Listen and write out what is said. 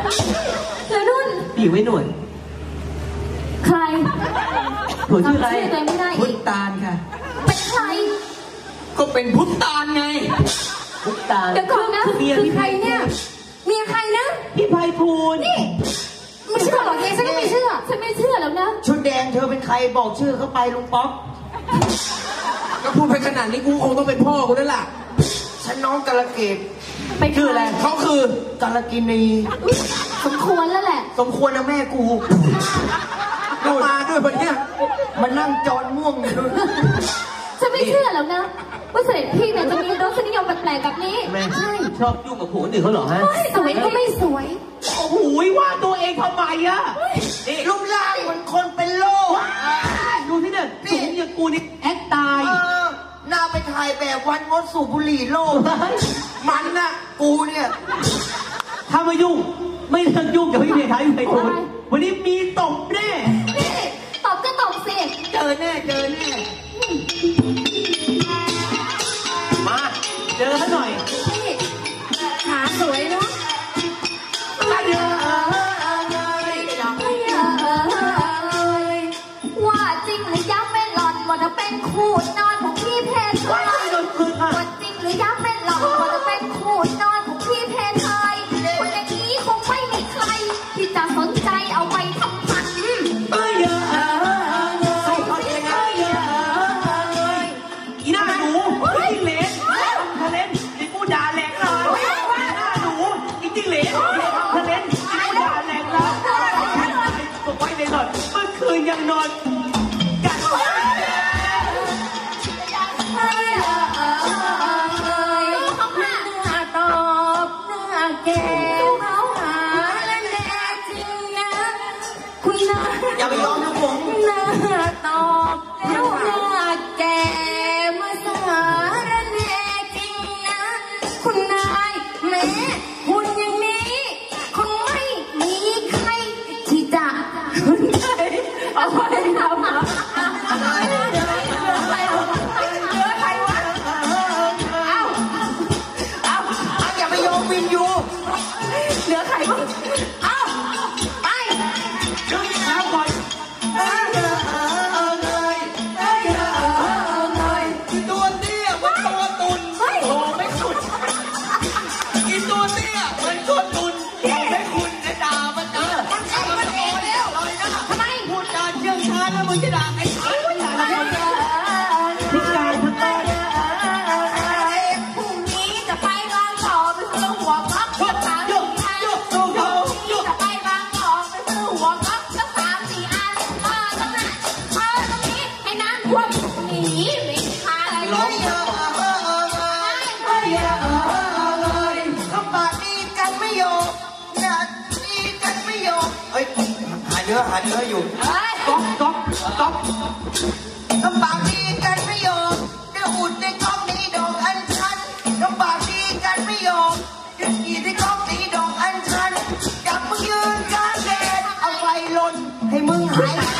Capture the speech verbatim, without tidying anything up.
แล้วนุ่นพี่ไว้หนวดใครหนูชื่ออะไรพุทธานค่ะเป็นใครก็เป็นพุทธานไงพุทธานเดี๋ยวก่อนนะคือใครเนี่ยเมียใครนะพี่ไพบูลย์นี่ไม่เชื่อหรอกเองฉันก็ไม่เชื่อฉันไม่เชื่อแล้วนะชุดแดงเธอเป็นใครบอกชื่อเข้าไปลุงป๊อกก็พูดไปขนาดนี้กูคงต้องเป็นพ่อกูนั่นแหละฉันน้องกาลเกตไปชื่ออะไรเขาคือกาลกินีสมควรแล้วแหละสมควรนะแม่กูก็มาด้วยวันนี้มันนั่งจอนม่วงอยู่ด้วยฉันไม่เชื่อแล้วนะว่าเสด็จพี่เนี่ยจะมีรสนิยมแปลกๆแบบนี้ใช่ชอบยุ่งกับผัวอื่นเขาเหรอฮะสวยก็ไม่สวยโอ้โหว่าตัวเองทำไมอะรูปร่างเหมือนคนเป็นโรคดูที่เนี่ยสูงอย่างกูนี่แอคตายหน้าไปถ่ายแบบวันงดสูบบุหรี่โลกมันน่ะกูเนี่ยถ้ามายุ่งไม่เลิกยุ่งกับพี่เพทายพี่ไพฑูรย์วันนี้มีตบแน่ตบก็ตบสิเจอแน่เจอแน่มาเจอเขาหน่อยขาสวยเนาะว่าจริงหรือยังไม่หล่อนว่าจะเป็นคู่นอนของพี่เพทายว่าจริงหรือยังไม่หล่อนว่าจะเป็นคู่นอนของพี่เพทายคนอย่างนี้คงไม่มีใครที่จะสนใจเอาไปทำพันเอ้ยเอ้ยเขาเองไงอีหน้าหนูอีจิ้งเหลนทะเลนไอ้กูด่าแหลกเลยหน้าหนูอีจิ้งเหลนทะเลนไอ้กูด่าแหลกเลยบอกไว้เลยหน่อยเมื่อคืนยังนอนกันอย่าไปยอมนะผมหน้าตอบแล้วหน้าแก่มาสารแน่จริงนะคุณนายแม้คุณอย่างนี้คงไม่มีใครที่จะคุณใจเอาไปทำอะไรเหลือใครเหลือใครวะเอาเอาเอาอย่าไปยอมวินยูเหลือใครวะเอาไปดึงเท้าก่อนตัวเตี้ยมันตัวตุนโอ้ไม่ขุนอีตัวเตี้ยมันตัวตุนไม่ขุนจะด่ามันเออมันเองมันเองแล้วเลยนะทำไมพูดจาเชื่องช้าแล้วมึงจะด่าไอ้ช้าไม่ด่าอะไรพิการทั้งตัวพรุ่งนี้จะไปบางกอกไปซื้อหัวก๊อกสักสามสี่อันพรุ่งนี้จะไปบางกอกไปซื้อหัวก๊อกสักสามสี่อันเออตรงนั้นเออตรงนี้ให้น้ำท่วมหนีไม่พาอะไรเลยเออเออเออเออเออเลยคำบาดีกันไม่โยกเนี่ยดีกันไม่โยกเอ้ยหาเนื้อหาเนื้ออยู่ก๊อกก๊อกก๊อกคำบาดีกันไม่โยกเดี๋ยวอุดในก๊อกนี้ดอกอัญชันคำบาดีกันไม่โยกเดี๋ยวกีในก๊อกนี้ดอกอัญชันจับมึงยืนกลางแดดเอาไฟลนให้มึงหาย